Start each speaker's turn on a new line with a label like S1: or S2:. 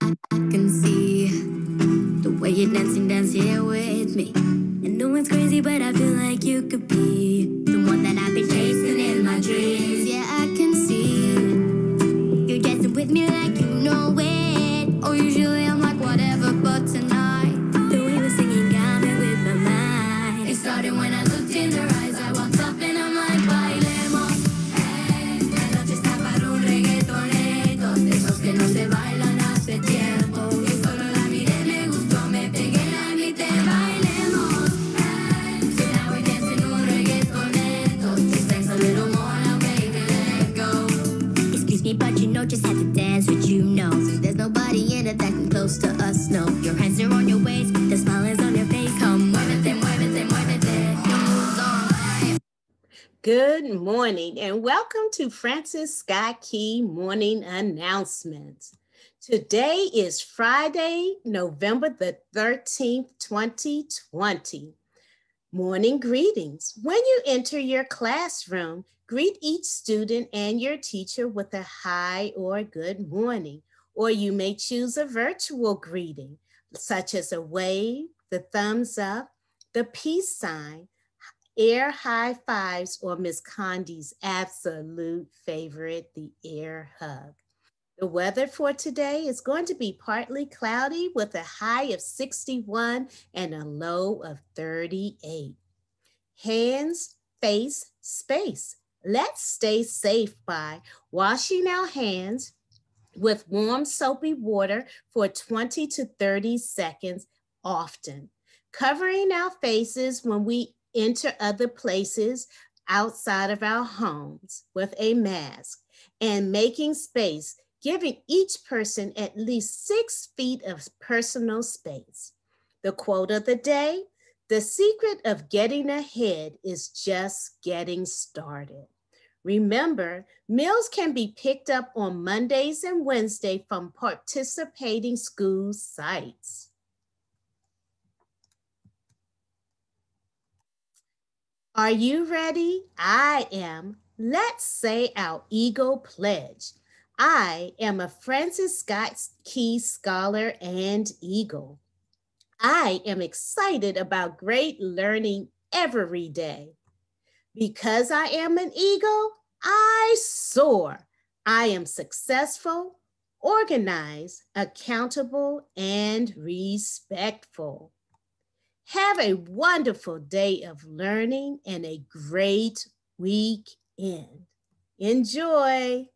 S1: I can see the way you're dancing, dance here with me. And no one's crazy, but I feel like you could be the one that I've been chasing in my dreams. Yeah, I can see you're dancing with me like you know it. Oh, usually I'm like whatever, but tonight the way we're singing got me with my mind. It started when I looked in her eyes. I walked up and I'm like, bailemos. Hey, la noche está para un reggaetonero, de esos que no se bailan hace tiempo. Y solo la miré, me gustó, me pegué, la grité, bailemos. Hey, so now we're dancing un reggaetonero. Just dance a little more now, baby, let go. Excuse me, but you know just have to dance with you know. So there's nobody in it that can close to us, no. Your hands are on your waist, the smile is on your face. Come, muévete, muévete, muévete. Your moves on.
S2: Good morning and welcome to Francis Scott Key Morning Announcements. Today is Friday, November the 13th, 2020. Morning greetings. When you enter your classroom, greet each student and your teacher with a hi or good morning, or you may choose a virtual greeting, such as a wave, the thumbs up, the peace sign, air high fives, or Miss Condi's absolute favorite, the air hug. The weather for today is going to be partly cloudy with a high of 61 and a low of 38. Hands, face, space. Let's stay safe by washing our hands with warm soapy water for 20 to 30 seconds often. Covering our faces when we enter other places outside of our homes with a mask, and making space, giving each person at least 6 feet of personal space. The quote of the day: the secret of getting ahead is just getting started. Remember, meals can be picked up on Mondays and Wednesdays from participating school sites. Are you ready? I am. Let's say our Eagle Pledge. I am a Francis Scott Key Scholar and Eagle. I am excited about great learning every day. Because I am an eagle, I soar. I am successful, organized, accountable, and respectful. Have a wonderful day of learning and a great weekend. Enjoy.